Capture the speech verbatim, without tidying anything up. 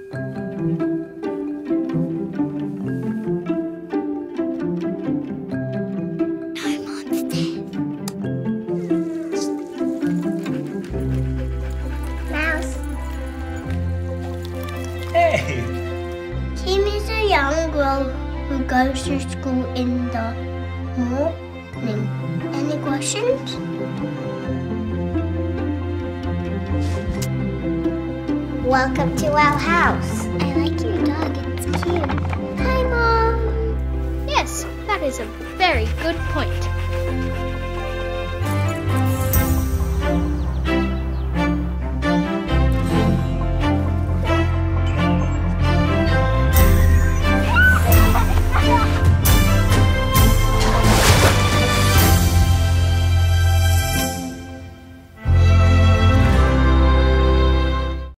Hey! Kim is a young girl who goes to school in the morning. Any questions? Welcome to our house. I like your dog, it's cute. Hi, Mom. Yes, that is a very good point.